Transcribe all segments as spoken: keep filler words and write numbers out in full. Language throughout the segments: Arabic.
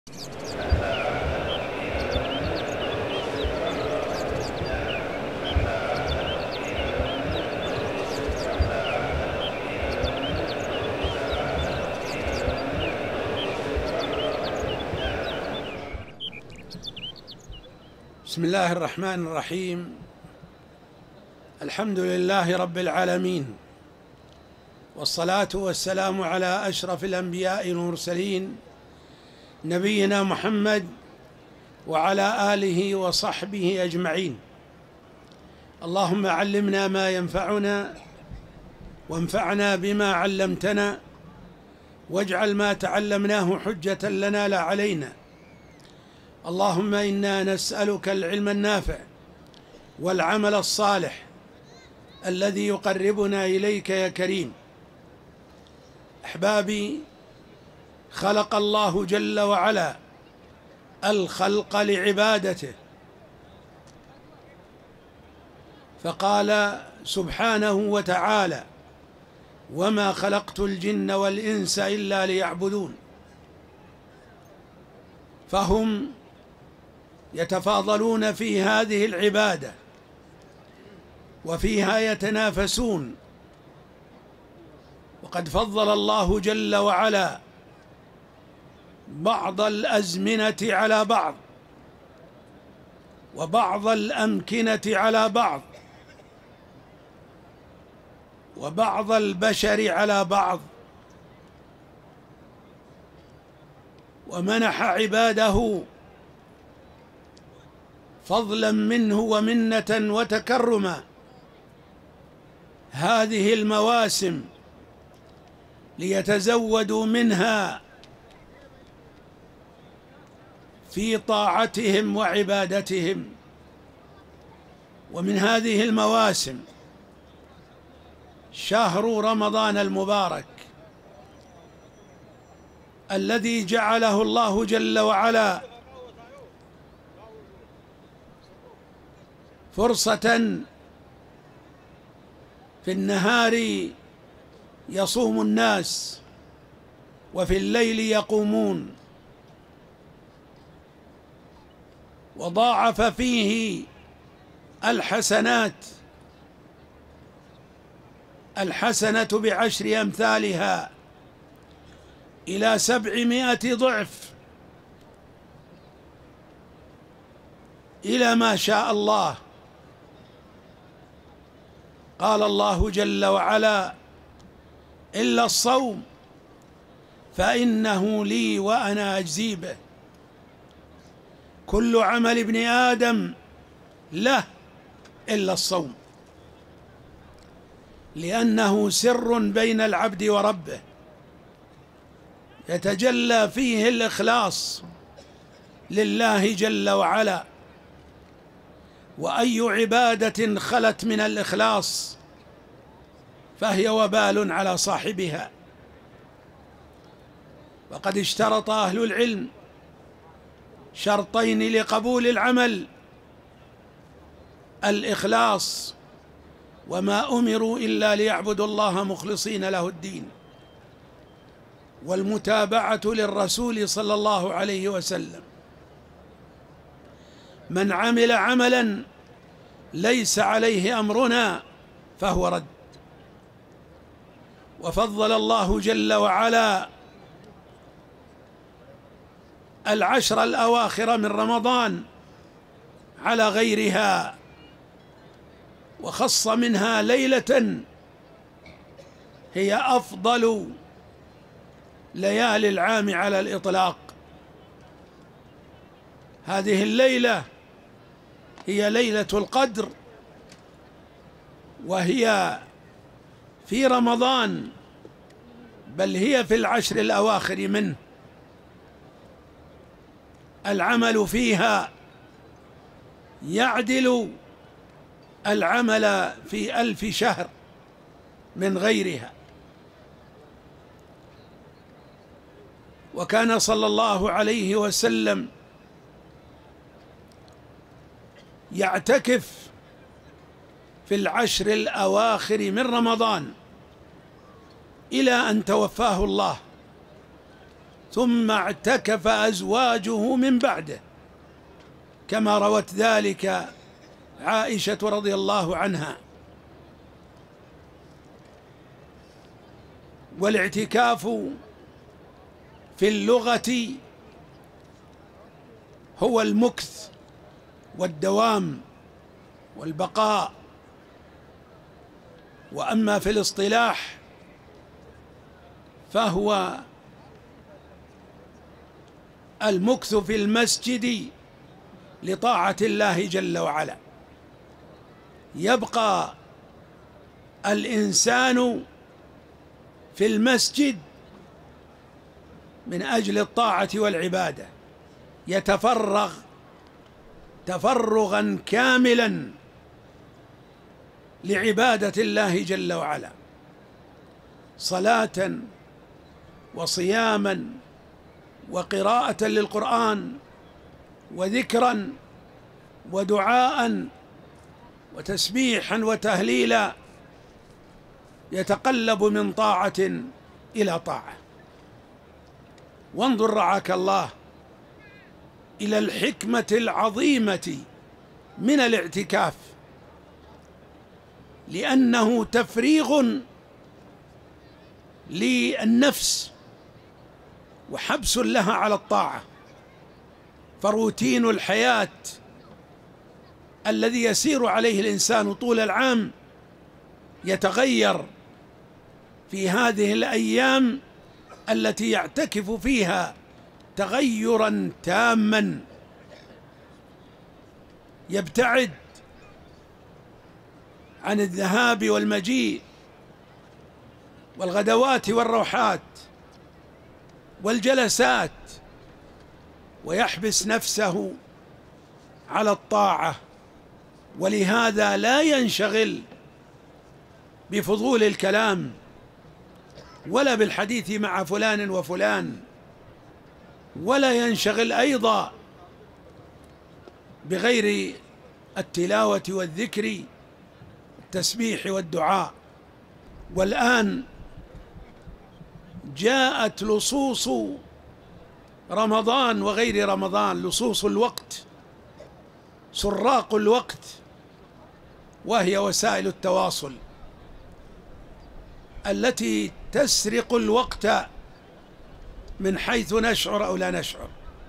بسم الله الرحمن الرحيم. الحمد لله رب العالمين، والصلاة والسلام على أشرف الأنبياء والمرسلين نبينا محمد وعلى آله وصحبه أجمعين. اللهم علمنا ما ينفعنا وانفعنا بما علمتنا، واجعل ما تعلمناه حجة لنا لا علينا. اللهم إنا نسألك العلم النافع والعمل الصالح الذي يقربنا إليك يا كريم. أحبابي، خلق الله جل وعلا الخلق لعبادته، فقال سبحانه وتعالى: وما خلقت الجن والإنس إلا ليعبدون. فهم يتفاضلون في هذه العبادة وفيها يتنافسون، وقد فضل الله جل وعلا بعض الأزمنة على بعض وبعض الأمكنة على بعض وبعض البشر على بعض، ومنح عباده فضلا منه ومنة وتكرما هذه المواسم ليتزودوا منها في طاعتهم وعبادتهم. ومن هذه المواسم شهر رمضان المبارك الذي جعله الله جل وعلا فرصة في النهار يصوم الناس وفي الليل يقومون، وضاعف فيه الحسنات، الحسنة بعشر أمثالها إلى سبعمائة ضعف إلى ما شاء الله. قال الله جل وعلا: إلا الصوم فإنه لي وأنا أجزي به. كل عمل ابن آدم له إلا الصوم، لأنه سر بين العبد وربه يتجلى فيه الإخلاص لله جل وعلا، وأي عبادة خلت من الإخلاص فهي وبال على صاحبها. وقد اشترط أهل العلم شرطين لقبول العمل: الإخلاص، وما أمروا إلا ليعبدوا الله مخلصين له الدين، والمتابعة للرسول صلى الله عليه وسلم. من عمل عملا ليس عليه أمرنا فهو رد. وفضل الله جل وعلا العشر الأواخر من رمضان على غيرها، وخص منها ليلة هي أفضل ليالي العام على الإطلاق. هذه الليلة هي ليلة القدر، وهي في رمضان، بل هي في العشر الأواخر منه. العمل فيها يعدل العمل في ألف شهر من غيرها. وكان صلى الله عليه وسلم يعتكف في العشر الأواخر من رمضان إلى أن توفاه الله، ثم اعتكف أزواجه من بعده، كما روت ذلك عائشة رضي الله عنها. والاعتكاف في اللغة هو المكث والدوام والبقاء، وأما في الاصطلاح فهو المكث في المسجد لطاعة الله جل وعلا. يبقى الإنسان في المسجد من أجل الطاعة والعبادة، يتفرغ تفرغا كاملا لعبادة الله جل وعلا، صلاة وصياما وقراءة للقرآن وذكرا ودعاء وتسبيحا وتهليلا، يتقلب من طاعة إلى طاعة. وانظر رعاك الله إلى الحكمة العظيمة من الاعتكاف، لأنه تفريغ للنفس وحبس لها على الطاعة. فروتين الحياة الذي يسير عليه الإنسان طول العام يتغير في هذه الأيام التي يعتكف فيها تغيرا تاما، يبتعد عن الذهاب والمجيء والغدوات والروحات والجلسات، ويحبس نفسه على الطاعة. ولهذا لا ينشغل بفضول الكلام ولا بالحديث مع فلان وفلان، ولا ينشغل أيضا بغير التلاوة والذكر التسبيح والدعاء. والآن جاءت لصوص رمضان وغير رمضان، لصوص الوقت، سراق الوقت، وهي وسائل التواصل التي تسرق الوقت من حيث نشعر أو لا نشعر.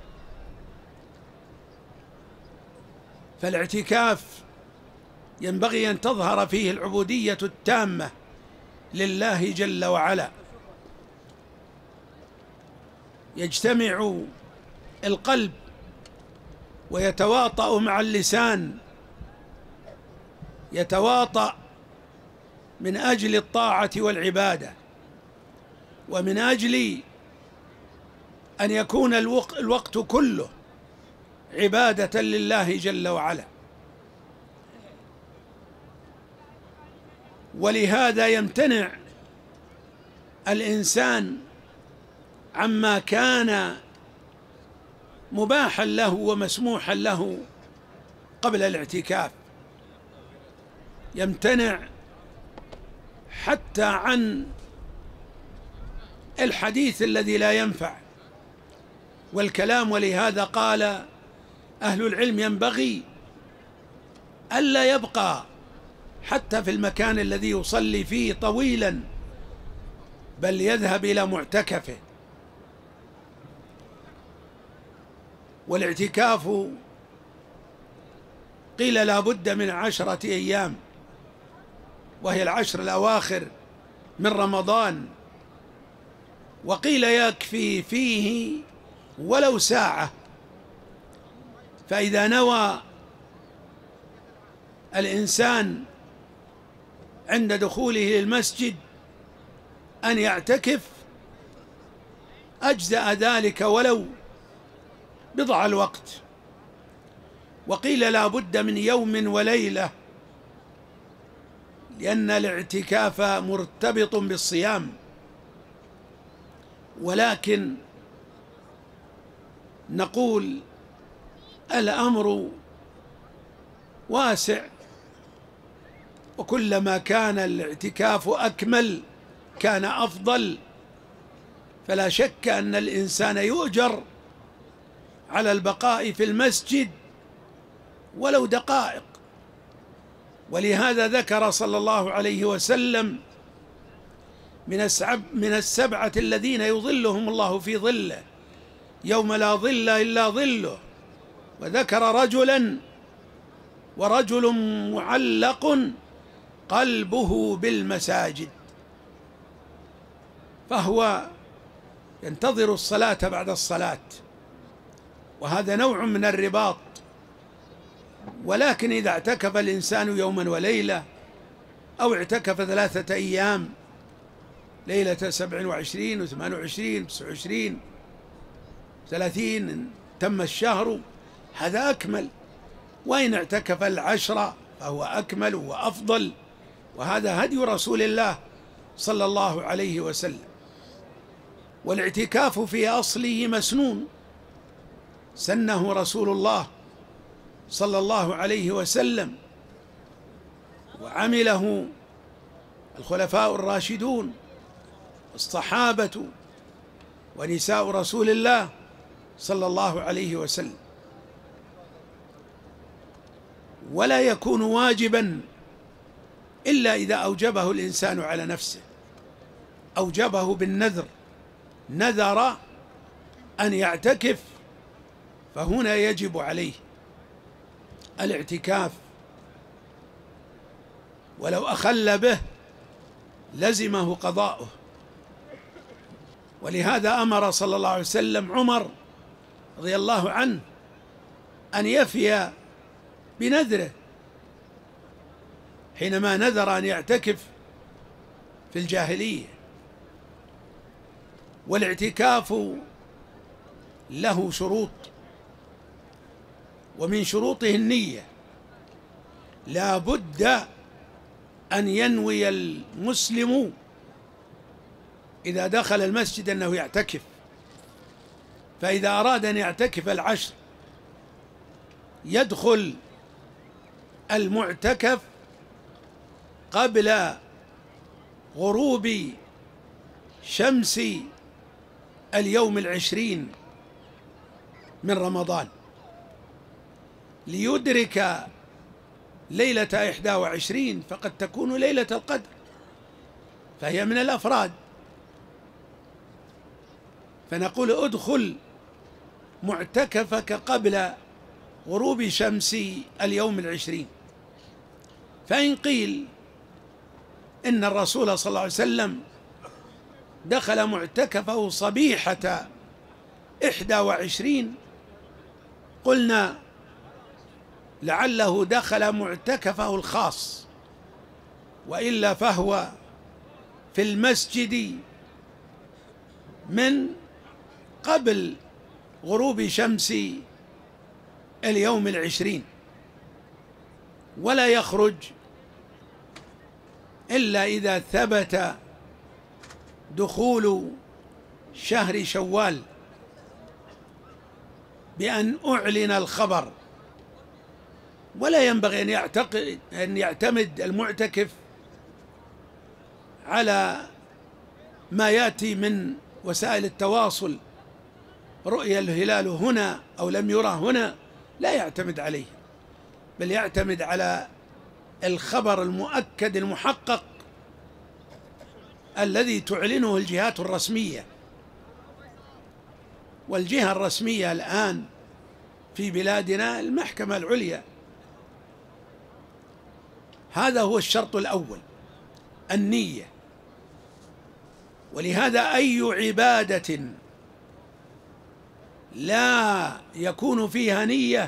فالاعتكاف ينبغي أن تظهر فيه العبودية التامة لله جل وعلا، يجتمع القلب ويتواطأ مع اللسان، يتواطأ من أجل الطاعة والعبادة، ومن أجل أن يكون الوقت كله عبادة لله جل وعلا. ولهذا يمتنع الإنسان عما كان مباحا له ومسموحا له قبل الاعتكاف، يمتنع حتى عن الحديث الذي لا ينفع والكلام. ولهذا قال أهل العلم ينبغي ألا يبقى حتى في المكان الذي يصلي فيه طويلا، بل يذهب إلى معتكفه. والاعتكاف قيل لا بد من عشرة أيام، وهي العشر الأواخر من رمضان، وقيل يكفي فيه ولو ساعة. فإذا نوى الإنسان عند دخوله للمسجد أن يعتكف أجزأ ذلك ولو بضع الوقت. وقيل لا بد من يوم وليلة، لأن الاعتكاف مرتبط بالصيام. ولكن نقول الأمر واسع، وكلما كان الاعتكاف أكمل كان أفضل، فلا شك أن الإنسان يؤجر على البقاء في المسجد ولو دقائق. ولهذا ذكر صلى الله عليه وسلم من من السبعة الذين يظلهم الله في ظله يوم لا ظل إلا ظله، وذكر رجلا ورجل معلق قلبه بالمساجد، فهو ينتظر الصلاة بعد الصلاة، وهذا نوع من الرباط. ولكن إذا اعتكف الإنسان يوما وليلة أو اعتكف ثلاثة أيام، ليلة سبع وعشرين وثمان وعشرين وتسع وعشرين ثلاثين تم الشهر، هذا أكمل. وإن اعتكف العشرة فهو أكمل وأفضل، وهذا هدي رسول الله صلى الله عليه وسلم. والاعتكاف في أصله مسنون، سنه رسول الله صلى الله عليه وسلم، وعمله الخلفاء الراشدون الصحابة ونساء رسول الله صلى الله عليه وسلم. ولا يكون واجبا إلا إذا أوجبه الإنسان على نفسه، أوجبه بالنذر، نذر أن يعتكف، فهنا يجب عليه الاعتكاف، ولو أخل به لزمه قضاؤه. ولهذا أمر صلى الله عليه وسلم عمر رضي الله عنه أن يفي بنذره حينما نذر أن يعتكف في الجاهلية. والاعتكاف له شروط، ومن شروطه النية، لا بد أن ينوي المسلم إذا دخل المسجد أنه يعتكف. فإذا أراد أن يعتكف العشر يدخل المعتكف قبل غروب شمس اليوم العشرين من رمضان، ليدرك ليلة إحدى وعشرين، فقد تكون ليلة القدر، فهي من الأفراد. فنقول ادخل معتكفك قبل غروب شمس اليوم العشرين. فإن قيل إن الرسول صلى الله عليه وسلم دخل معتكفه صبيحة إحدى وعشرين، قلنا لعله دخل معتكفه الخاص، وإلا فهو في المسجد من قبل غروب شمس اليوم العشرين، ولا يخرج إلا إذا ثبت دخول شهر شوال بأن أعلن الخبر. ولا ينبغي أن يعتقد أن يعتمد المعتكف على ما يأتي من وسائل التواصل، رؤية الهلال هنا أو لم يرى هنا، لا يعتمد عليه، بل يعتمد على الخبر المؤكد المحقق الذي تعلنه الجهات الرسمية. والجهة الرسمية الآن في بلادنا المحكمة العليا. هذا هو الشرط الأول، النية. ولهذا أي عبادة لا يكون فيها نية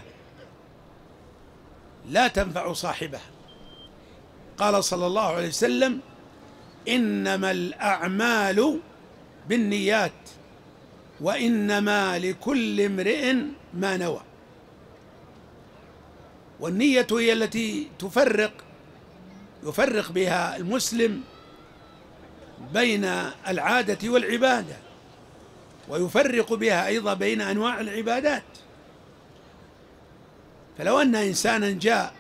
لا تنفع صاحبها. قال صلى الله عليه وسلم: إنما الأعمال بالنيات وإنما لكل امرئ ما نوى. والنية هي التي تفرق يفرق بها المسلم بين العادة والعبادة، ويفرق بها أيضا بين أنواع العبادات. فلو أن إنسانا جاء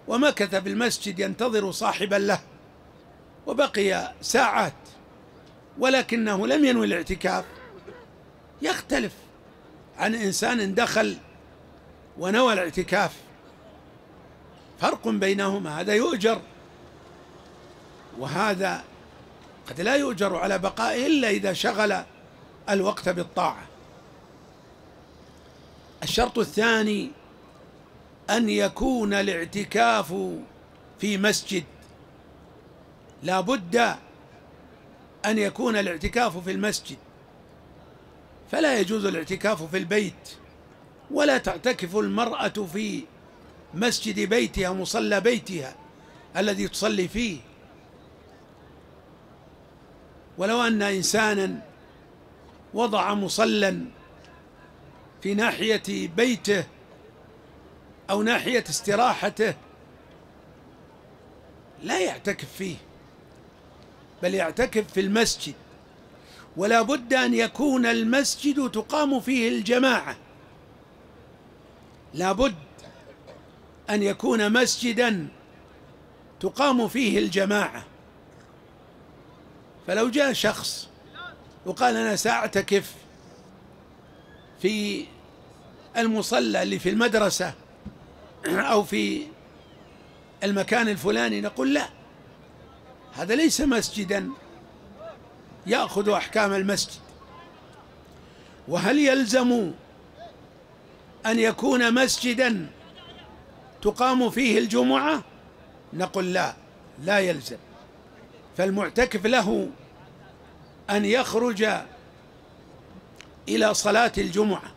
ومكث في المسجد ينتظر صاحبا له وبقي ساعات ولكنه لم ينوي الاعتكاف يختلف عن إنسان دخل ونوى الاعتكاف، فرق بينهما، هذا يؤجر وهذا قد لا يؤجر على بقائه إلا إذا شغل الوقت بالطاعة. الشرط الثاني أن يكون الاعتكاف في مسجد، لا بد أن يكون الاعتكاف في المسجد، فلا يجوز الاعتكاف في البيت، ولا تعتكف المرأة في مسجد بيتها مصلى بيتها الذي تصلي فيه. ولو أن إنسانا وضع مصلى في ناحية بيته أو ناحية استراحته لا يعتكف فيه، بل يعتكف في المسجد، ولا بد أن يكون المسجد تقام فيه الجماعة، لا بد أن يكون مسجدا تقام فيه الجماعة. فلو جاء شخص وقال أنا سأعتكف في المصلى اللي في المدرسة أو في المكان الفلاني، نقول لا، هذا ليس مسجدا يأخذ أحكام المسجد. وهل يلزم أن يكون مسجدا تقام فيه الجمعة؟ نقول لا، لا يلزم. فالمعتكف له أن يخرج إلى صلاة الجمعة،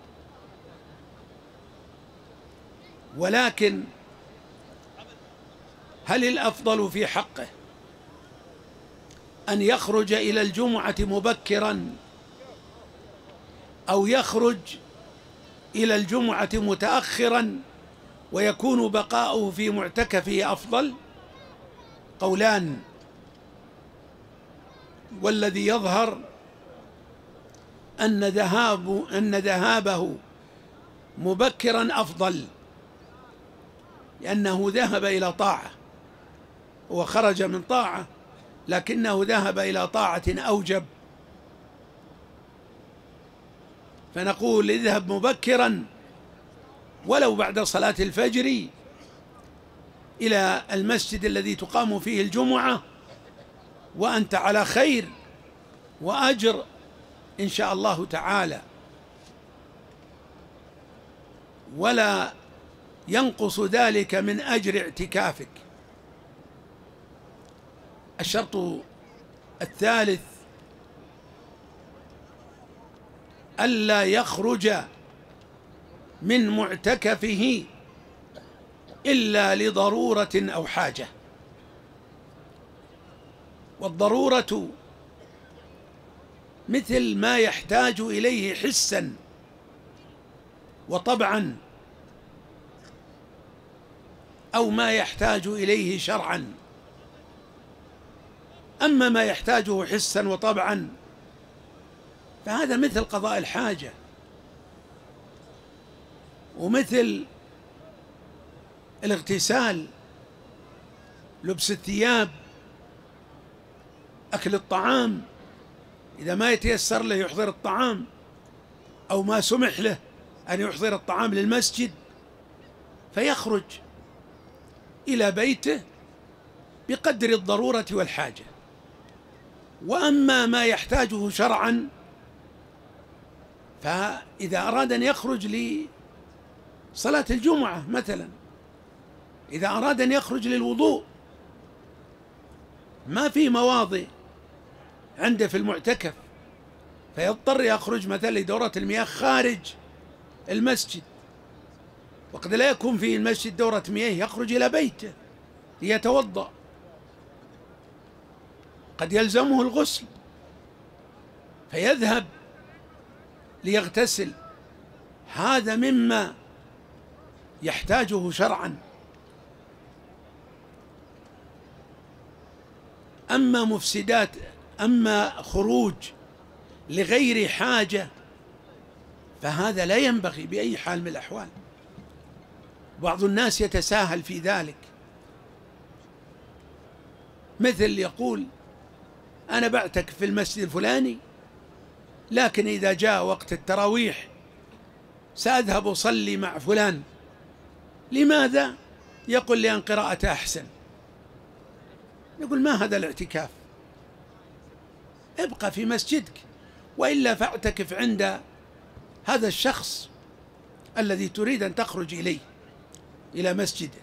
ولكن هل الأفضل في حقه أن يخرج إلى الجمعة مبكرا أو يخرج إلى الجمعة متأخرا ويكون بقاؤه في معتكفه أفضل؟ قولان، والذي يظهر أن ذهاب أن ذهابه مبكرا أفضل، لأنه ذهب إلى طاعة، هو خرج من طاعة لكنه ذهب إلى طاعة أوجب، فنقول اذهب مبكرا ولو بعد صلاة الفجر إلى المسجد الذي تقام فيه الجمعة، وأنت على خير وأجر إن شاء الله تعالى، ولا ينقص ذلك من أجر اعتكافك. الشرط الثالث ألا يخرج من معتكفه إلا لضرورة أو حاجة، والضرورة مثل ما يحتاج إليه حسا وطبعا أو ما يحتاج إليه شرعا. أما ما يحتاجه حسا وطبعا فهذا مثل قضاء الحاجة، ومثل الاغتسال، لبس الثياب، أكل الطعام، إذا ما يتيسر له يحضر الطعام أو ما سمح له أن يحضر الطعام للمسجد فيخرج إلى بيته بقدر الضرورة والحاجة. وأما ما يحتاجه شرعا فإذا أراد أن يخرج لصلاة الجمعة مثلا، إذا أراد أن يخرج للوضوء ما في مواضع عنده في المعتكف فيضطر يخرج مثلا لدورة المياه خارج المسجد، وقد لا يكون في المسجد دورة مياه، يخرج إلى بيته ليتوضأ، قد يلزمه الغسل فيذهب ليغتسل، هذا مما يحتاجه شرعا. أما مفسدات أما خروج لغير حاجة فهذا لا ينبغي بأي حال من الأحوال. بعض الناس يتساهل في ذلك، مثل يقول أنا بعتكف في المسجد الفلاني، لكن إذا جاء وقت التراويح سأذهب أصلي مع فلان. لماذا؟ يقول لأن قراءته أحسن. يقول ما هذا الاعتكاف؟ ابقى في مسجدك، وإلا فاعتكف عند هذا الشخص الذي تريد أن تخرج إليه إلى مسجده.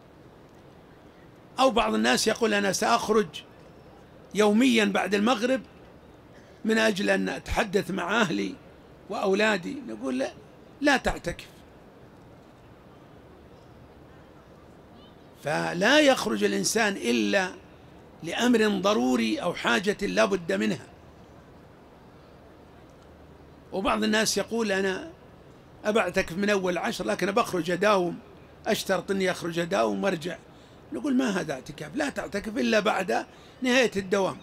أو بعض الناس يقول أنا سأخرج يوميا بعد المغرب من أجل أن أتحدث مع أهلي وأولادي. نقول لا، لا تعتكف. فلا يخرج الإنسان إلا لأمر ضروري أو حاجة لا بد منها. وبعض الناس يقول أنا أبعتكف من أول عشر، لكن بخرج أداوم، أشترط أني أخرج أداوم وأرجع. نقول ما هذا اعتكاف، لا تعتكف إلا بعد نهاية الدوام.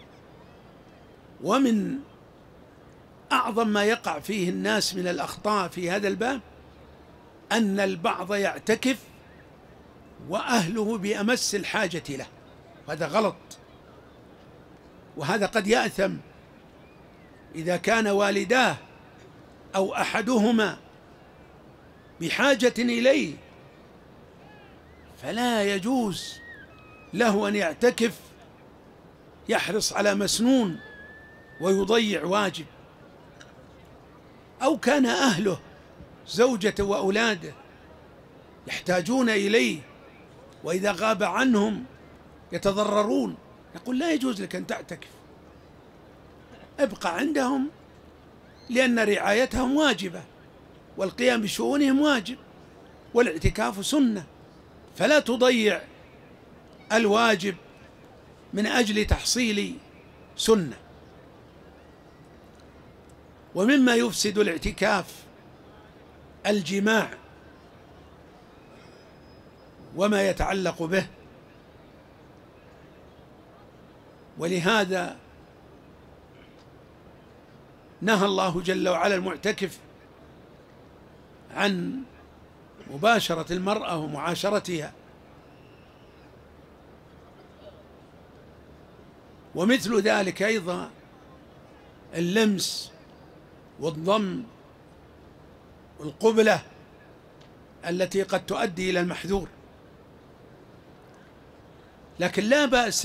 ومن أعظم ما يقع فيه الناس من الأخطاء في هذا الباب أن البعض يعتكف وأهله بأمس الحاجة له، وهذا غلط. وهذا قد يأثم إذا كان والداه أو أحدهما بحاجة إليه، فلا يجوز له أن يعتكف يحرص على مسنون ويضيع واجب. أو كان أهله زوجته وأولاده يحتاجون إليه، وإذا غاب عنهم يتضررون، يقول لا يجوز لك أن تعتكف، ابقى عندهم، لأن رعايتهم واجبة والقيام بشؤونهم واجب، والاعتكاف سنة، فلا تضيع الواجب من أجل تحصيل سنة. ومما يفسد الاعتكاف الجماع وما يتعلق به، ولهذا نهى الله جل وعلا المعتكف عن مباشرة المرأة ومعاشرتها. ومثل ذلك أيضا اللمس والضم والقبلة التي قد تؤدي إلى المحذور. لكن لا بأس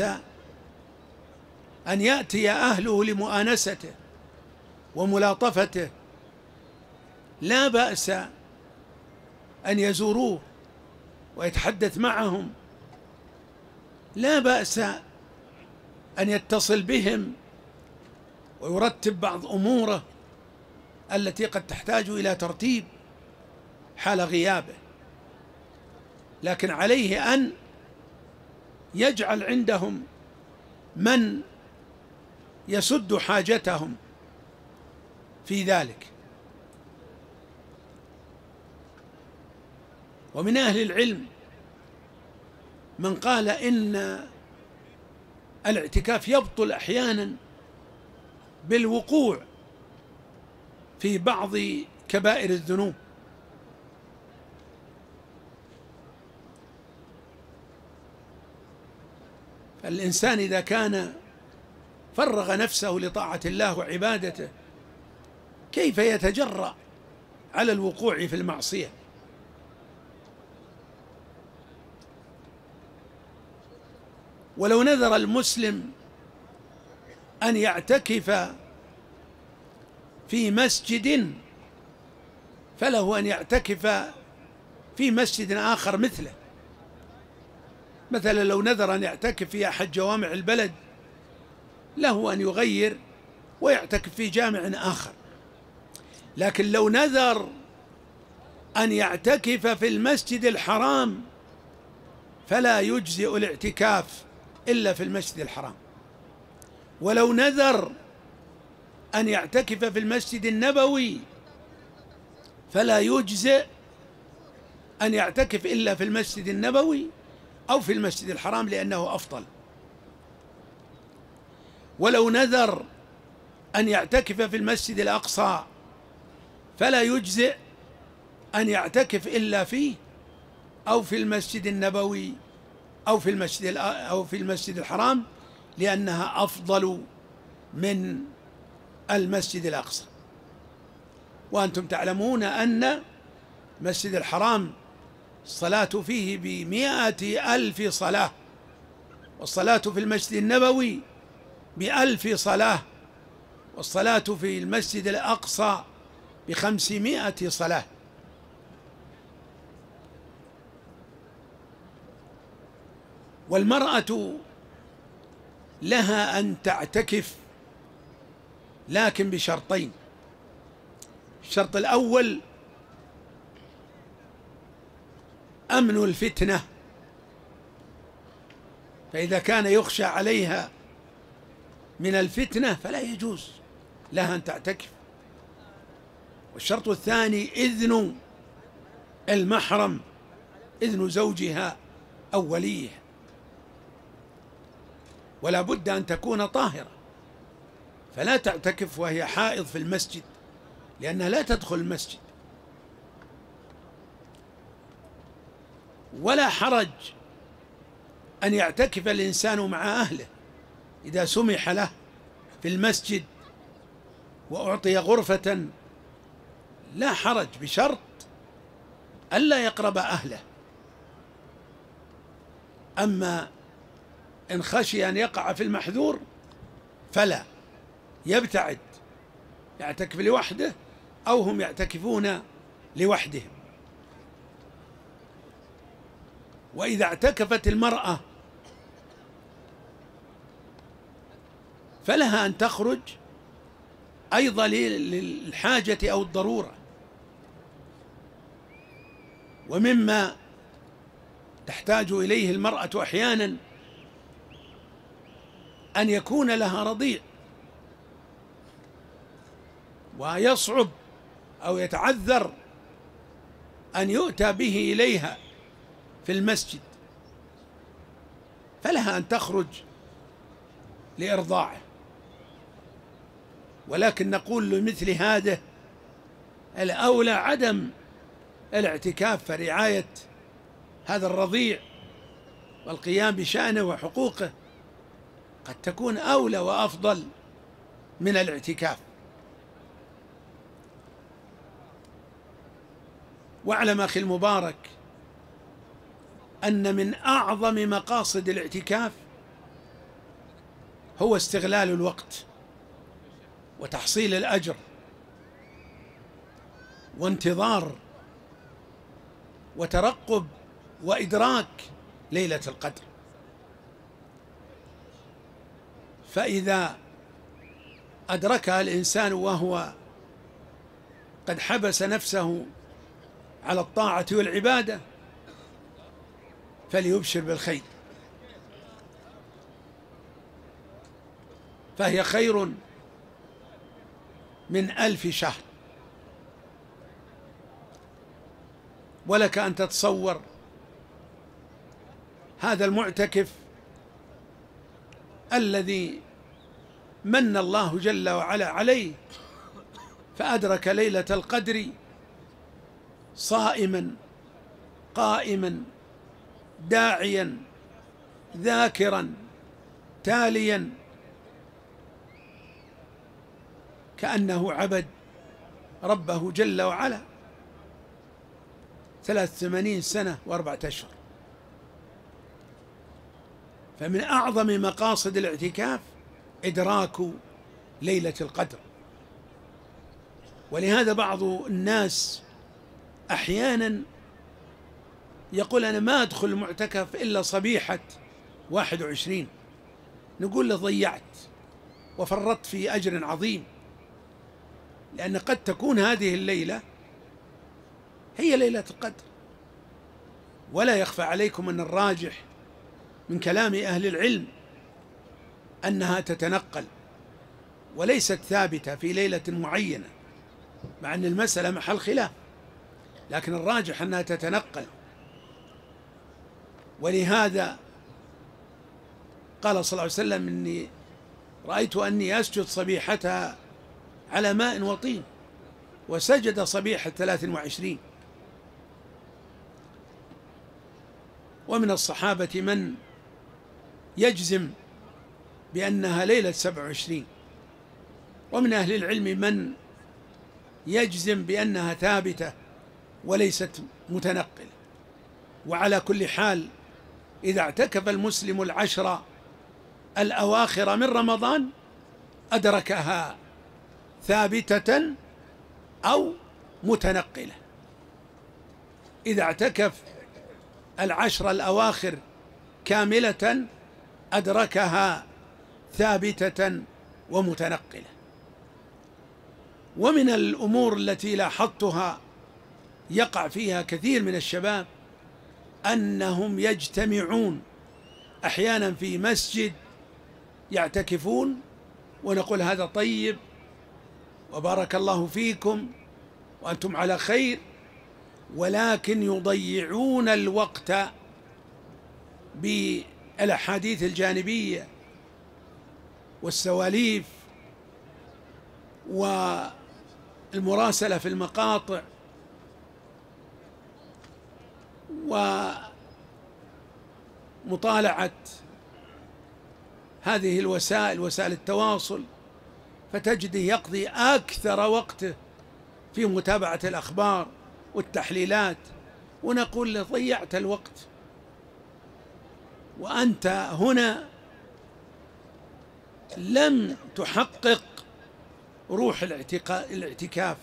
أن يأتي أهله لمؤانسته وملاطفته، لا بأس أن يزوروه ويتحدث معهم، لا بأس أن يتصل بهم ويرتب بعض أموره التي قد تحتاج إلى ترتيب حال غيابه. لكن عليه أن يجعل عندهم من يسد حاجتهم في ذلك. ومن أهل العلم من قال إن الاعتكاف يبطل أحيانا بالوقوع في بعض كبائر الذنوب، فالإنسان إذا كان فرغ نفسه لطاعة الله وعبادته كيف يتجرأ على الوقوع في المعصية؟ ولو نذر المسلم أن يعتكف في مسجد فله أن يعتكف في مسجد آخر مثله. مثلا لو نذر أن يعتكف في أحد جوامع البلد له أن يغير ويعتكف في جامع آخر. لكن لو نذر أن يعتكف في المسجد الحرام فلا يجزئ الاعتكاف إلا في المسجد الحرام. ولو نذر أن يعتكف في المسجد النبوي فلا يجزئ أن يعتكف إلا في المسجد النبوي أو في المسجد الحرام لأنه أفضل. ولو نذر أن يعتكف في المسجد الأقصى فلا يجزئ أن يعتكف إلا فيه أو في المسجد النبوي أو في المسجد أو في المسجد الحرام لأنها أفضل من المسجد الأقصى. وأنتم تعلمون أن المسجد الحرام الصلاة فيه بمئة ألف صلاة، والصلاة في المسجد النبوي بألف صلاة، والصلاة في المسجد الأقصى بخمسمائة صلاة. والمرأة لها أن تعتكف لكن بشرطين. الشرط الأول أمن الفتنة، فإذا كان يخشى عليها من الفتنة فلا يجوز لها أن تعتكف. والشرط الثاني إذن المحرم، إذن زوجها أو وليه، ولا بد أن تكون طاهرة، فلا تعتكف وهي حائض في المسجد لأنها لا تدخل المسجد. ولا حرج أن يعتكف الإنسان مع أهله إذا سمح له في المسجد وأعطي غرفة، لا حرج، بشرط ألا يقرب أهله. أما إن خشي أن يقع في المحذور فلا، يبتعد، يعتكف لوحده أو هم يعتكفون لوحدهم. وإذا اعتكفت المرأة فلها أن تخرج أيضا للحاجة أو الضرورة. ومما تحتاج إليه المرأة أحيانا أن يكون لها رضيع، ويصعب أو يتعذر أن يؤتى به إليها في المسجد، فلها أن تخرج لإرضاعه. ولكن نقول لمثل هذا الأولى عدم الاعتكاف، فرعاية هذا الرضيع والقيام بشأنه وحقوقه قد تكون أولى وأفضل من الاعتكاف. واعلم أخي المبارك أن من أعظم مقاصد الاعتكاف هو استغلال الوقت وتحصيل الأجر وانتظار وترقب وإدراك ليلة القدر. فإذا أدركها الإنسان وهو قد حبس نفسه على الطاعة والعبادة فليبشر بالخير، فهي خير من ألف شهر. ولك أن تتصور هذا المعتكف الذي من الله جل وعلا عليه فأدرك ليلة القدر صائما قائما داعيا ذاكرا تاليا، كأنه عبد ربه جل وعلا ثلاث ثمانين سنة وأربعة أشهر. فمن أعظم مقاصد الاعتكاف إدراك ليلة القدر. ولهذا بعض الناس أحيانا يقول أنا ما أدخل المعتكف إلا صبيحة واحد وعشرين، نقول له ضيعت وفرطت في أجر عظيم، لأن قد تكون هذه الليلة هي ليلة القدر. ولا يخفى عليكم أن الراجح من كلام أهل العلم أنها تتنقل وليست ثابتة في ليلة معينة، مع أن المسألة محل خلاف، لكن الراجح أنها تتنقل. ولهذا قال صلى الله عليه وسلم إني رأيت أني أسجد صبيحتها على ماء وطين، وسجد صبيحة ثلاث وعشرين. ومن الصحابة من يجزم بأنها ليلة سبع وعشرين، ومن أهل العلم من يجزم بأنها ثابتة وليست متنقلة. وعلى كل حال إذا اعتكف المسلم العشر الأواخر من رمضان أدركها ثابتة أو متنقلة. إذا اعتكف العشر الأواخر كاملة أدركها ثابتة ومتنقلة. ومن الأمور التي لاحظتها يقع فيها كثير من الشباب أنهم يجتمعون أحيانا في مسجد يعتكفون، ونقول هذا طيب وبارك الله فيكم وأنتم على خير، ولكن يضيعون الوقت بالأحاديث الجانبية والسواليف والمراسلة في المقاطع ومطالعة هذه الوسائل، وسائل التواصل، فتجده يقضي أكثر وقته في متابعة الأخبار والتحليلات، ونقول له ضيعت الوقت، وأنت هنا لم تحقق روح الاعتكاف.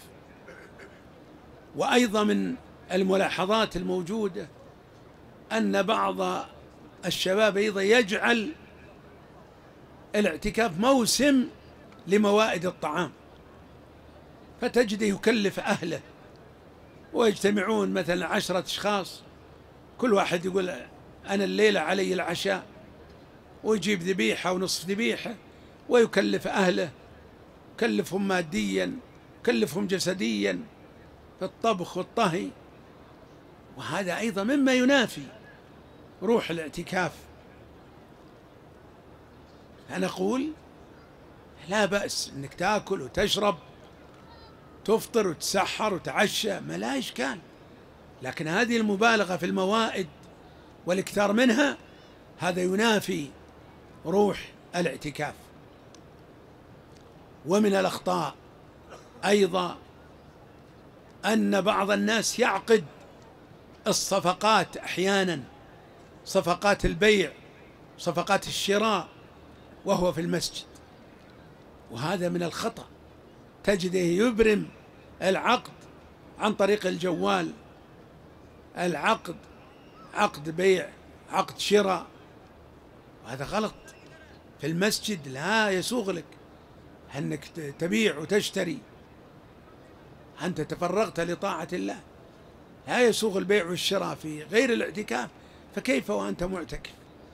وأيضا من الملاحظات الموجودة أن بعض الشباب أيضا يجعل الاعتكاف موسم لموائد الطعام، فتجده يكلف أهله ويجتمعون مثلا عشرة أشخاص، كل واحد يقول أنا الليلة علي العشاء، ويجيب ذبيحة ونصف ذبيحة ويكلف أهله، يكلفهم ماديا يكلفهم جسديا في الطبخ والطهي، وهذا أيضا مما ينافي روح الاعتكاف. فنقول لا بأس أنك تأكل وتشرب، تفطر وتسحر وتعشى، ما لا إشكال، لكن هذه المبالغة في الموائد والإكثار منها هذا ينافي روح الاعتكاف. ومن الأخطاء أيضا أن بعض الناس يعقد الصفقات أحيانا، صفقات البيع، صفقات الشراء، وهو في المسجد، وهذا من الخطأ. تجده يبرم العقد عن طريق الجوال، العقد عقد بيع، عقد شراء، وهذا غلط. في المسجد لا يسوغ لك أنك تبيع وتشتري، أنت تفرغت لطاعة الله، لا يسوغ البيع والشراء في غير الاعتكاف، فكيف وأنت معتكف؟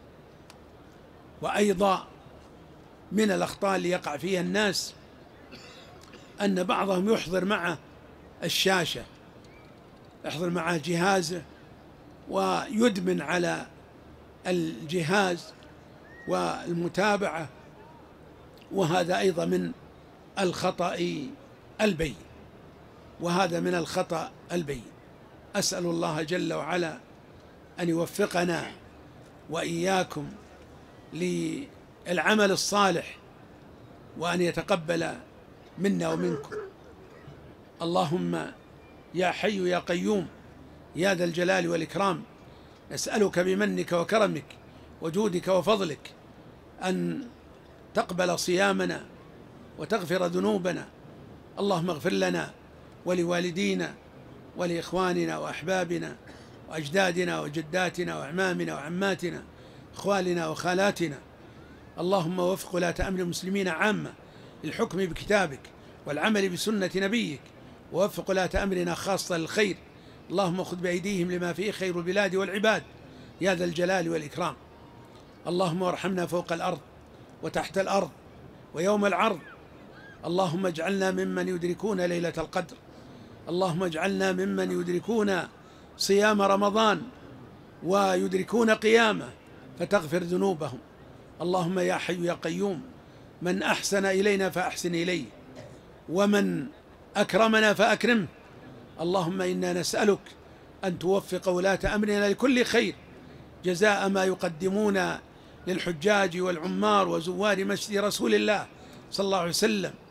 وأيضا من الأخطاء اللي يقع فيها الناس أن بعضهم يحضر معه الشاشة، يحضر معه جهازه ويدمن على الجهاز والمتابعة، وهذا أيضا من الخطأ البين، وهذا من الخطأ البين. أسأل الله جل وعلا أن يوفقنا وإياكم للعمل الصالح، وأن يتقبل منا ومنكم. اللهم يا حي يا قيوم يا ذا الجلال والإكرام، نسألك بمنك وكرمك وجودك وفضلك أن تقبل صيامنا وتغفر ذنوبنا. اللهم اغفر لنا ولوالدينا ولإخواننا وأحبابنا وأجدادنا وجداتنا وأعمامنا وعماتنا، إخوالنا وخالاتنا. اللهم وفق ولاة أمر المسلمين عامة للحكم بكتابك والعمل بسنة نبيك، ووفق ولاة أمرنا خاصة للخير. اللهم خذ بأيديهم لما فيه خير البلاد والعباد يا ذا الجلال والإكرام. اللهم ارحمنا فوق الأرض وتحت الأرض ويوم العرض. اللهم اجعلنا ممن يدركون ليلة القدر. اللهم اجعلنا ممن يدركون صيام رمضان ويدركون قيامه فتغفر ذنوبهم. اللهم يا حي يا قيوم، من أحسن إلينا فأحسن إليه، ومن أكرمنا فأكرمه. اللهم إنا نسألك أن توفق ولاة أمرنا لكل خير، جزاء ما يقدمون للحجاج والعمار وزوار مسجد رسول الله صلى الله عليه وسلم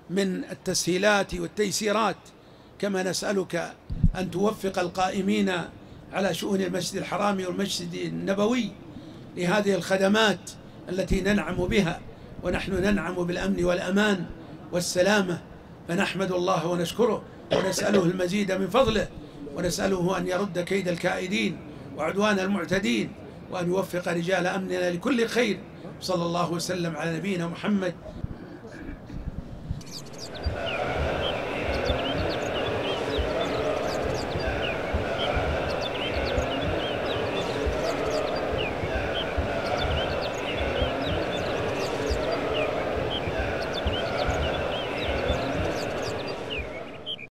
من التسهيلات والتيسيرات، كما نسألك أن توفق القائمين على شؤون المسجد الحرام والمسجد النبوي لهذه الخدمات التي ننعم بها، ونحن ننعم بالأمن والأمان والسلامة، فنحمد الله ونشكره ونسأله المزيد من فضله، ونسأله أن يرد كيد الكائدين وعدوان المعتدين، وأن يوفق رجال أمننا لكل خير. صلى الله وسلم على نبينا محمد